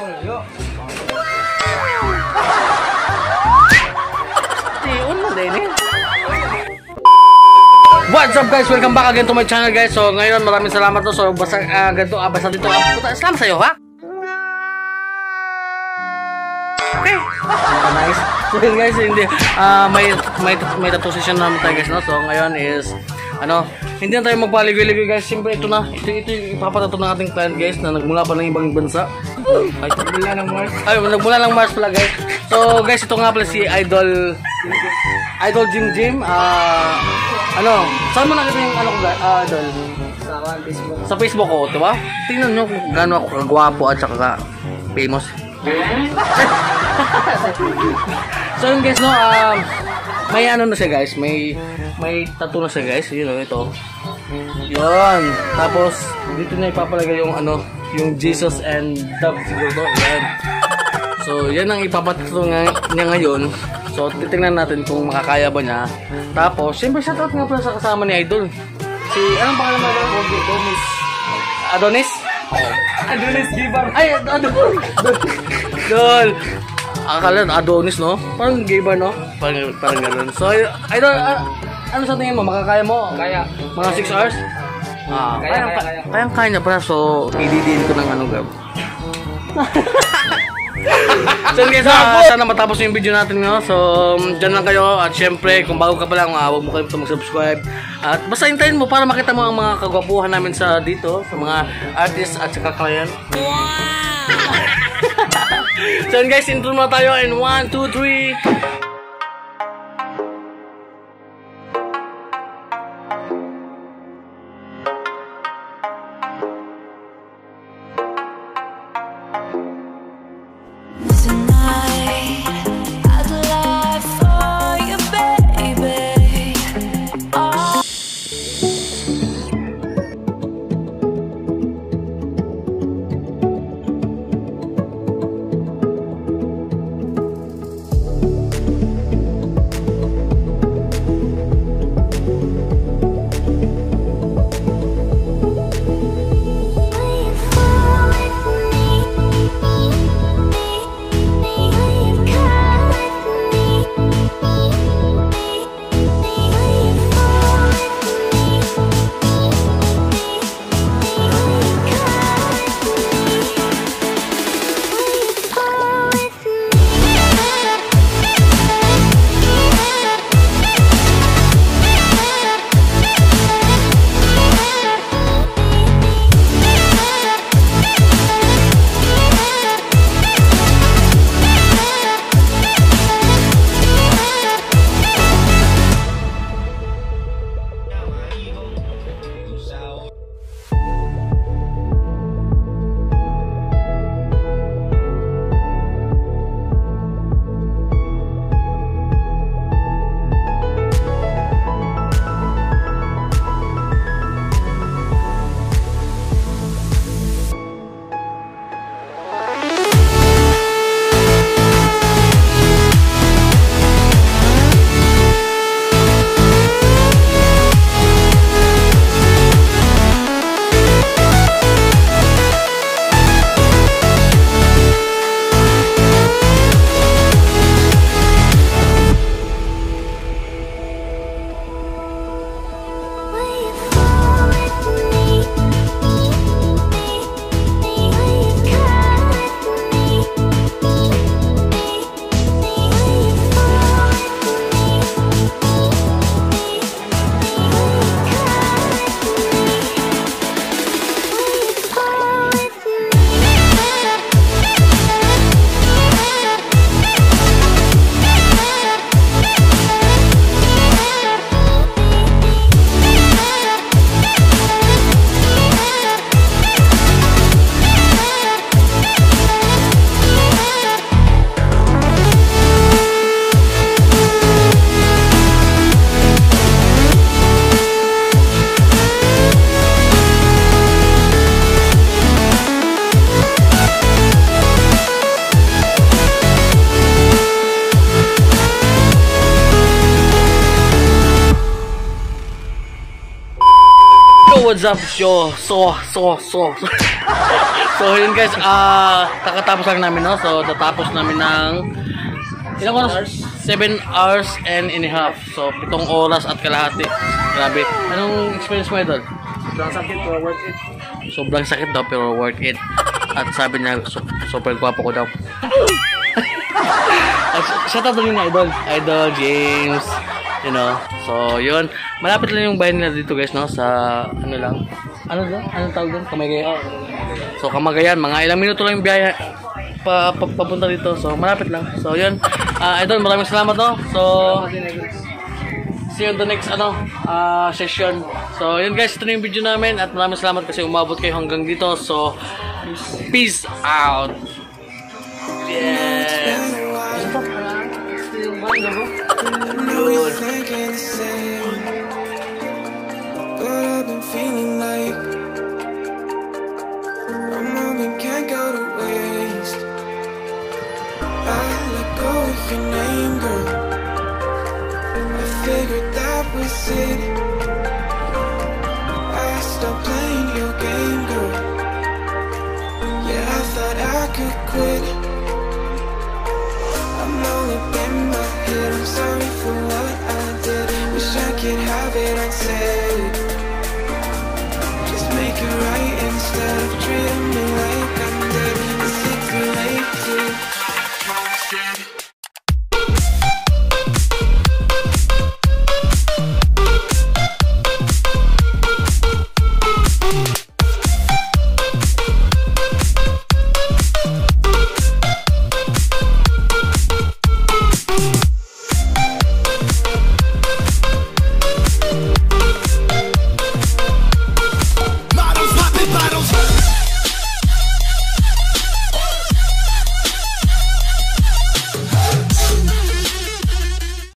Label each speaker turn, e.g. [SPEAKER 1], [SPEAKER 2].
[SPEAKER 1] What's up guys? Welcome back again to my channel guys. So ngayon maraming salamat to. So basta ganito basta dito. Salamat sa iyo ha. Okay. Nice. So yun guys, hindi may tattoo session naman tayo guys, no? So ngayon is hindi na tayo magpaligoy-ligoy guys. Siyempre ito na. Ito ipapatato ng ating client guys na nagmula pa ng ibang bansa. Ay, nagmula ng Mars pala guys. So guys, ito nga pala si Idol Jim. Saan mo nakita yung ko Idol? Sa Facebook ko, diba? Tingnan nyo kung gaano ako kagwapo at saka famous. So yun guys, no, may na siya guys, may tattoo na siya guys, ito. Yun. Tapos dito na ipapalagay yung yung Jesus and Dove siguro. Yan. So yan ang ipapatato niya ngayon. So titingnan natin kung makakaya ba niya. Tapos siyempre shoutout nga pala sa kasama ni Idol. Si anong pangalan mo ba? Adonis Gibar. Ay, Adonis. Dol. Akala Adonis, no? Parang Gibar, no? Parang ganoon. So Idol, ano sa tingin mo? Makakaya mo? Kaya. Mga 6 hours? Kaya niya pala. So ididiin ko ng gab. So guys, sana matapos yung video natin, no? So dyan lang kayo. At syempre kung bago ka pa lang, huwag mo kayo mag-subscribe. At basta hintayin mo para makita mo ang mga kagwapuhan namin dito sa mga artists at saka client. Wow! So guys, intro na tayo in 1, 2, 3. What's up, yo? So. So yun guys, kakatapos lang namin, no? So tatapos namin ng ilang oras? 7 hours and a half. So 7 oras at kalahati. Grabe. Anong experience mo ito?
[SPEAKER 2] Sobrang sakit pero worth it.
[SPEAKER 1] Sobrang sakit daw pero worth it. At sabi niya, super gwapo ko daw. Shout out rin na Idol James. You know. So yun. Malapit lang yung bahay nila dito guys, no? Sa ano lang. Ano doon? Anong tawag doon? Kamagayan. So Kamagayan. Mga ilang minuto lang yung biyahe papunta dito. So malapit lang. So yun. Idol, maraming salamat, no? So see you on the next session. So yun guys, ito na yung video namin at maraming salamat kasi umabot kayo hanggang dito. So peace out. Yeah.